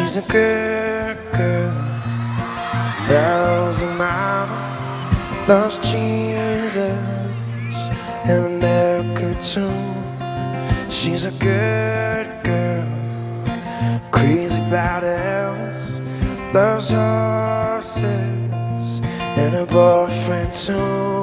She's a good girl, loves the mama, loves Jesus and America too. She's a good girl, crazy about Elvis, loves horses and her boyfriend too.